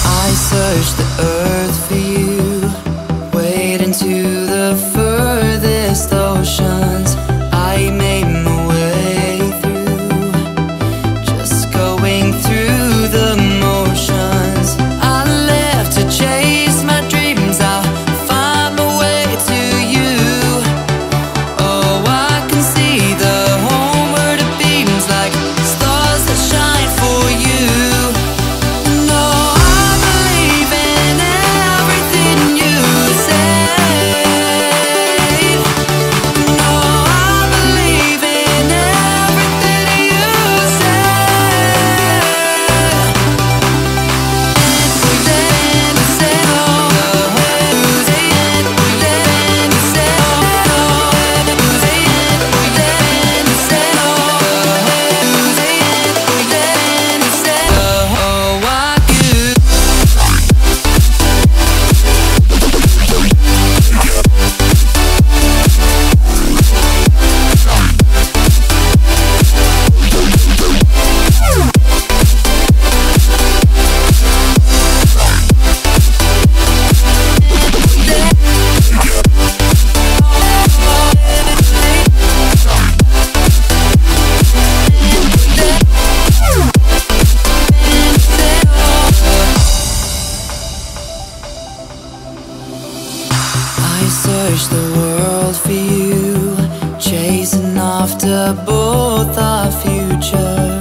I searched the earth for you, wade into the furthest oceans. I made my way through, just going through the motions. I left to chase my dreams, I'll find my way to you. Oh, I can see the homeward beams like stars that shine for you. No, I believe in everything you say. No, I believe in everything you say. I searched the world for you, chasing after both our futures.